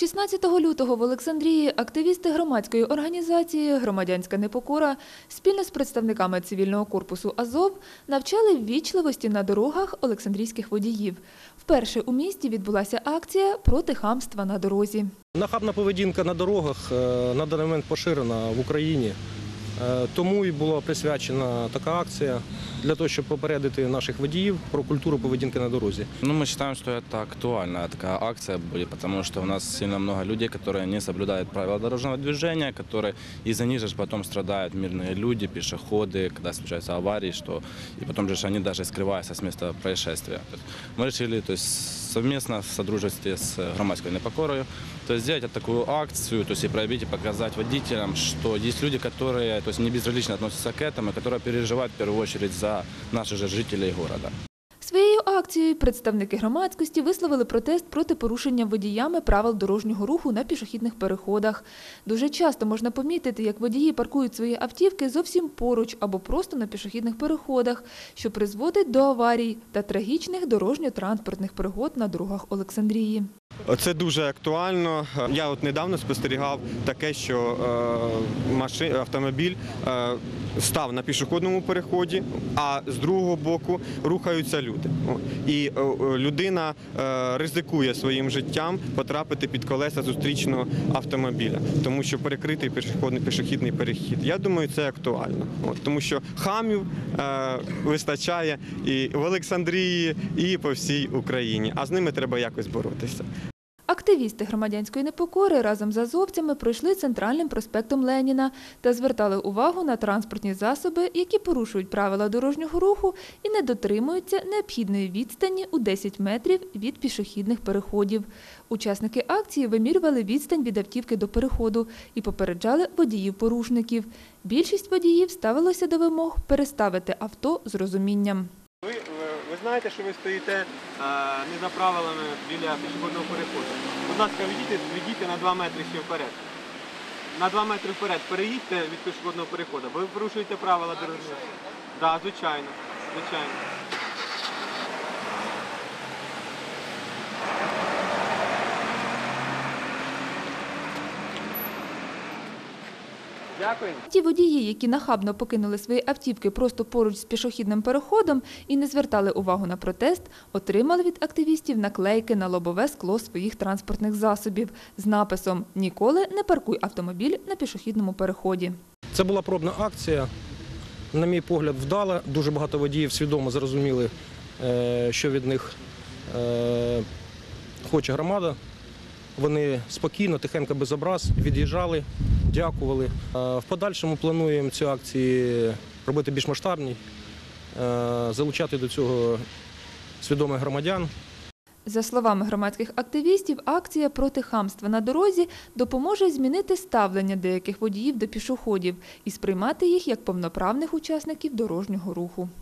16 лютого в Олександрії активісти громадської організації «Громадянська непокора» спільно з представниками цивільного корпусу «Азов» навчали ввічливості на дорогах олександрійських водіїв. Вперше у місті відбулася акція проти хамства на дорозі. Нахабна поведінка на дорогах на даний момент поширена в Україні. Тому і була присвячена така акція для того, щоб попередити наших водіїв про культуру поведінки на дорозі. Мы считаем, что это актуальная такая акция будет, потому что у нас сильно много людей, которые не соблюдают правила дорожного движения, которые из-за них же потом страдают мирные люди, пешеходы, когда случаются аварии, и потом же они даже скрываются с места происшествия. Мы решили совместно в содружестве с громадской непокорою сделать такую акцию, и проявить и показать водителям, что есть люди, которые не безразлично относятся к этому, которые переживают в первую очередь за наших же жителей города. Своєю акцією представники громадськості висловили протест проти порушення водіями правил дорожнього руху на пішохідних переходах. Дуже часто можна помітити, як водії паркують свої автівки зовсім поруч або просто на пішохідних переходах, що призводить до аварій та трагічних дорожньо-транспортних пригод на дорогах Олександрії. Це дуже актуально. Я недавно спостерігав таке, що автомобіль став на пішохідному переході, а з другого боку рухаються люди. І людина ризикує своїм життям потрапити під колеса зустрічного автомобіля, тому що перекритий пішохідний перехід. Я думаю, це актуально, тому що хамів вистачає і в Олександрії, і по всій Україні, а з ними треба якось боротися. Активісти громадянської непокори разом з азовцями пройшли центральним проспектом Леніна та звертали увагу на транспортні засоби, які порушують правила дорожнього руху і не дотримуються необхідної відстані у 10 метрів від пішохідних переходів. Учасники акції вимірювали відстань від автівки до переходу і попереджали водіїв-порушників. Більшість водіїв ставилося до вимог переставити авто з розумінням. Ви знаєте, що ви стоїте не за правилами біля пішохідного переходу. Будь ласка, відійдіть на 2 метри ще вперед. На 2 метри вперед переїдьте від пішохідного переходу. Ви порушуєте правила дорожнього руху. Так, звичайно, звичайно. Дякую. Ті водії, які нахабно покинули свої автівки просто поруч з пішохідним переходом і не звертали увагу на протест, отримали від активістів наклейки на лобове скло своїх транспортних засобів з написом «Ніколи не паркуй автомобіль на пішохідному переході». Це була пробна акція, на мій погляд, вдала. Дуже багато водіїв свідомо зрозуміли, що від них хоче громада. Вони спокійно, тихенько, без образ від'їжджали, дякували. В подальшому плануємо ці акції робити більш масштабні, залучати до цього свідомих громадян. За словами громадських активістів, акція проти хамства на дорозі допоможе змінити ставлення деяких водіїв до пішоходів і сприймати їх як повноправних учасників дорожнього руху.